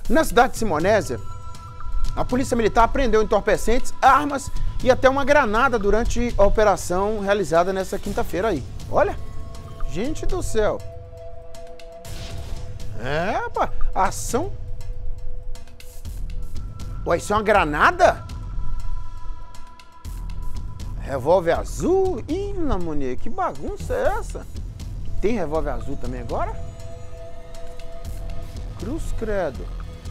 Na cidade de Simonésia, a polícia militar apreendeu entorpecentes, armas e até uma granada durante a operação realizada nessa quinta-feira aí. Olha, gente do céu. É, pá, ação. Ué, isso é uma granada? Revólver azul? Ih, Lamonet, que bagunça é essa? Tem revólver azul também agora? Cruz credo.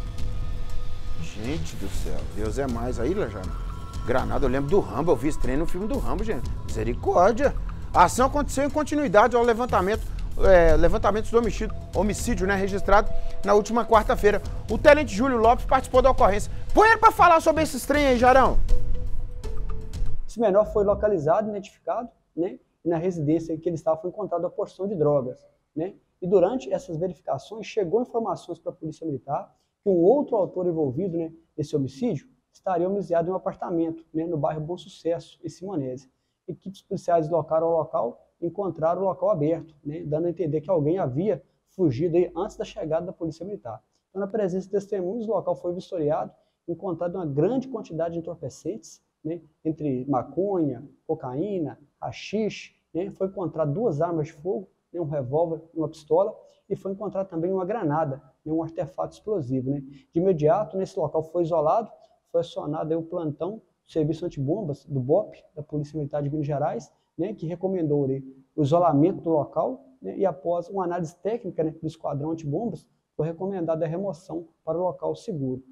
Gente do céu, Deus é mais aí, Lajano. Granada, eu lembro do Rambo, eu vi esse treino no filme do Rambo, gente. Misericórdia. A ação aconteceu em continuidade ao levantamentos do homicídio, né, registrado na última quarta-feira. O tenente Júlio Lopes participou da ocorrência. Põe ele pra falar sobre esses trem aí, Jarão. Esse menor foi localizado, identificado, né? E na residência que ele estava foi encontrada a porção de drogas, né? E durante essas verificações chegou informações para a Polícia Militar que um outro autor envolvido, né, nesse homicídio estaria homicidiado em um apartamento, né, no bairro Bom Sucesso, em Simonésia. Equipes policiais deslocaram ao local e encontraram o local aberto, né, dando a entender que alguém havia fugido aí antes da chegada da Polícia Militar. Então, na presença de testemunhos, o local foi vistoriado, encontrado uma grande quantidade de entorpecentes, né, entre maconha, cocaína, haxixe, né, foi encontrado 2 armas de fogo, né, um revólver e uma pistola, e foi encontrado também uma granada, né, um artefato explosivo. Né. De imediato, nesse local foi isolado, foi acionado aí o plantão do Serviço Antibombas, do BOP, da Polícia Militar de Minas Gerais, né, que recomendou aí o isolamento do local, né, e após uma análise técnica, né, do Esquadrão Antibombas, foi recomendada a remoção para o local seguro.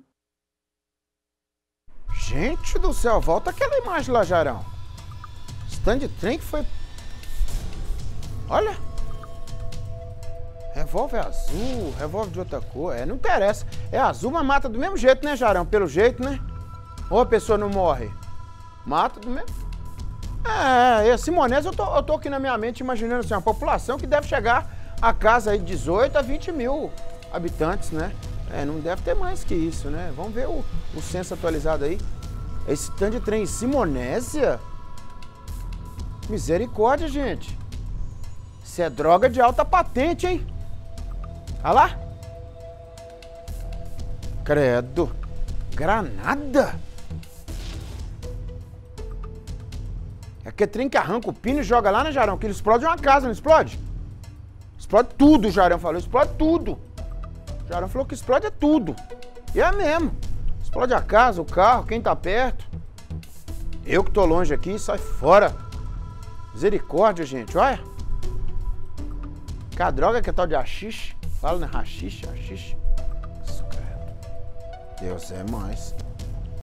Gente do céu, volta aquela imagem lá, Jarão. Stand trem que foi... Olha. Revólver azul, revólver de outra cor. Não interessa. É azul, mas mata do mesmo jeito, né, Jarão? Pelo jeito, né? Ou a pessoa não morre? Mata do mesmo... Simonésia, eu tô aqui na minha mente imaginando assim, uma população que deve chegar a casa aí de 18 a 20 mil habitantes, né? Não deve ter mais que isso, né? Vamos ver o censo atualizado aí. Esse tanto de trem em Simonésia? Misericórdia, gente. Isso é droga de alta patente, hein? Olha lá. Credo. Granada? É aquele trem que arranca o pino e joga lá, né, Jarão? Que ele explode uma casa, não explode? Explode tudo, o Jarão falou. Explode tudo. O Jarão falou que explode é tudo. E é mesmo. Explode a casa, o carro, quem tá perto. Eu que tô longe aqui, sai fora. Misericórdia, gente, olha. Que a droga que é tal de haxixe. Fala, né? Haxixe. Isso, credo. Deus é mais.